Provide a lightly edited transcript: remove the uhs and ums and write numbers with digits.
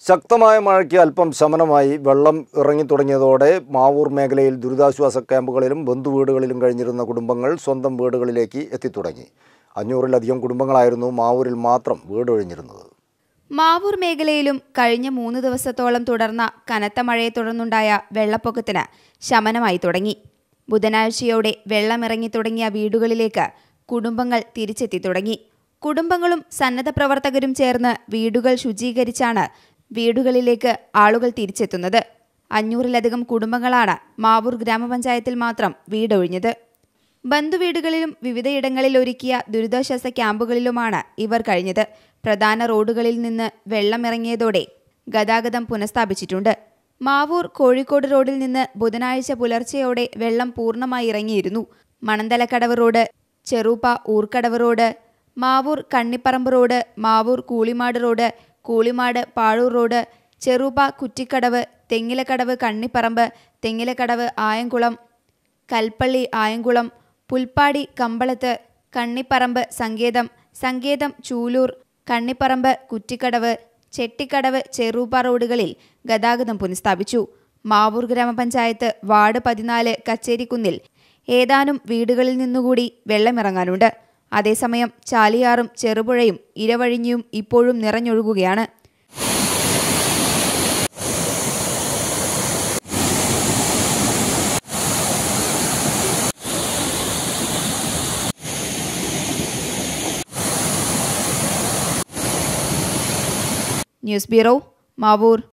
ശക്തമായ മഴയ്ക്ക് അല്പം ശമനമായി വെള്ളം ഇറങ്ങി തുടങ്ങിയതോടെ മാവൂർ മേഖലയിൽ ദുരിതാശ്വാസ ക്യാമ്പുകളിലും ബന്ധുവീടുകളിലും കഴിഞ്ഞിരുന്ന കുടുംബങ്ങൾ സ്വന്തം വീടുകളിലേക്ക് എത്തിത്തുടങ്ങി. 500-ലധികം കുടുംബങ്ങളായിരുന്നു മാവൂരിൽ മാത്രം വീടൊഴിഞ്ഞിരുന്നത്. മാവൂർ മേഖലയിലും കഴിഞ്ഞ 3 ദിവസത്തോളം തുടർന്ന കനത്ത മഴയെ തുടർന്നുണ്ടായ വെള്ളപ്പൊക്കത്തിന് ശമനമായി തുടങ്ങി. ബുധനാഴ്ചയോടെ വെള്ളമിറങ്ങി തുടങ്ങിയ വീടുകളിലേക്ക് കുടുംബങ്ങൾ തിരിച്ചെത്തി തുടങ്ങി. കുടുംബങ്ങളും സന്നദ്ധ പ്രവർത്തകരും ചേർന്ന് വീടുകൾ ശുചീകരിച്ചാണ് വീടുകളിലേക്ക് ആളുകൾ തിരിച്ചെത്തുന്നത്. 500-ലധികം കുടുംബങ്ങളാണ് മാവൂർ ഗ്രാമപഞ്ചായത്തിൽ മാത്രം വീടൊഴിഞ്ഞത്. ബന്ധുവീടുകളിലും വിവിധയിടങ്ങളിൽ ഒരുക്കിയ ദുരിതാശ്വാസ ക്യാമ്പുകളിലുമാണ് ഇവർ കഴിഞ്ഞത്. പ്രധാന റോഡുകളിൽ നിന്ന് വെള്ളമിറങ്ങിയതോടെ ഗതാഗതം പുനഃസ്ഥാപിച്ചിട്ടുണ്ട്. മാവൂർ കോഴിക്കോട് റോഡിൽ നിന്ന് ബുധനാഴ്ച പുലർച്ചെയോടെ വെള്ളം പൂർണ്ണമായി ഇറങ്ങിയിരുന്നു. Mananthalakkadavu road, Cheruppa Oorkkadavu road, Mavoor Kannipparamba road, Mavoor Koolimad road, Koolimad Pazhoor road, Cheruppa Kuttikkadavu, Thengilakkadavu Kannipparamba, Thengilakkadavu Ayamkulam, Kalpally Ayamkulam, പുൽപ്പാടി Kambalath, Kannipparamba സങ്കേതം, സങ്കേതം ചൂലൂർ, കണ്ണിപ്പറമ്പ് കുറ്റിക്കടവ്, ചെട്ടിക്കടവ് ചെറുപ്പ റോഡുകളിൽ ഗതാഗതം പുനഃസ്ഥാപിച്ചു. മാവൂർ ഗ്രാമപഞ്ചായത്ത് വാർഡ് 14 കച്ചേരിക്കുന്നിൽ ഏതാനും വീടുകളിൽ നിന്നുകൂടി വെള്ളമിറങ്ങാനുണ്ട്. അതേസമയം ചാലിയാറും ചെറുപുഴയും ഇരവഴിഞ്ഞും ഇപ്പോഴും നിറഞ്ഞൊഴുകുകയാണ്. News bureau, Mavoor.